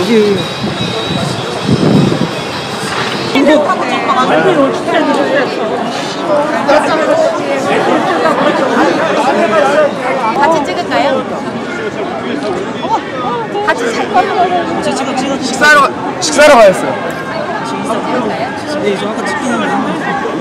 역시. 같이 찍을까요? 같이 잘 거예요. 식사하러 가였어요. 찍을까요? 네, 저 아까 치킨.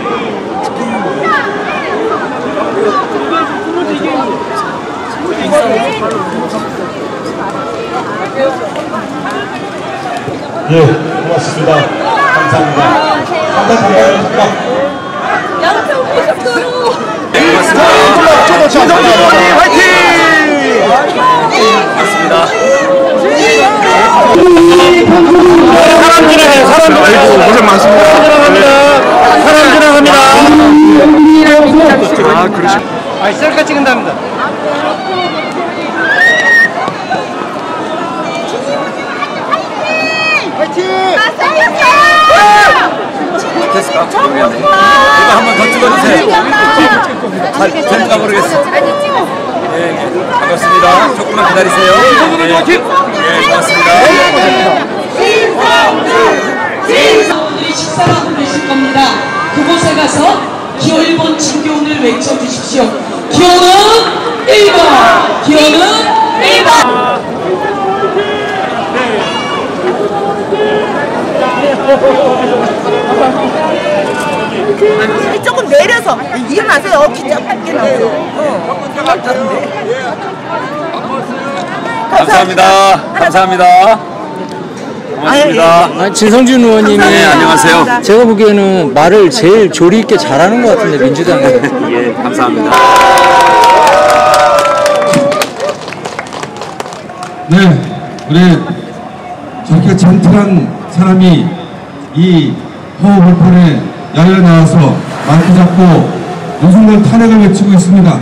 예, 고맙습니다. 감사합니다. 감사합니다. 양평 고속도로. 고맙습니다. 진성준 의원님 화이팅! 고맙습니다. 사람 지나가요. 사람 지나가요. 고생 많습니다. 사람 지나갑니다. 아, 그러시죠. 아, 셀카 찍는답니다. 됐을까? 모르겠네. 이거 한 번 더 찍어주세요. 잘 될까 모르겠어. 예, 반갑습니다. 조금만 기다리세요. 예, 고맙습니다. 여러분들이 식사하고 계실 겁니다. 그곳에 가서 기호 1번 진교훈을 외쳐주십시오. 기호는 1번! 기호는 1번! 조금 내려서 일어나세요. 기자 밖에 나오세요. 감사합니다. 감사합니다. 고맙습니다. 진성준 의원님이 네, 안녕하세요. 제가 보기에는 말을 제일 조리 있게 잘하는 것 같은데 민주당에. 예, 감사합니다. 네, 우리 저렇게 젠틀한 사람이 이 허우 불판에 야외에 나와서 마이크 잡고 윤석열 탄핵을 외치고 있습니다.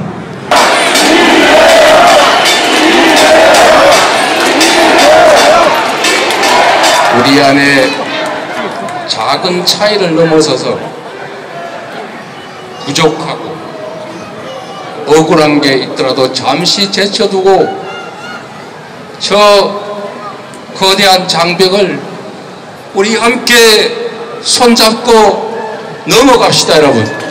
우리 안에 작은 차이를 넘어서서 부족하고 억울한 게 있더라도 잠시 제쳐두고 저 거대한 장벽을 우리 함께 손잡고 넘어갑시다, 여러분.